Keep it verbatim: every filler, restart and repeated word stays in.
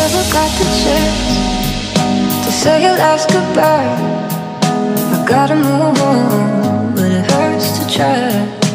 never got the chance to say your last goodbye. I gotta move on, but it hurts to try.